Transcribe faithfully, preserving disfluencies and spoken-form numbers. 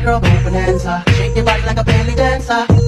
girl, go bonanza. Shake your body like a belly dancer.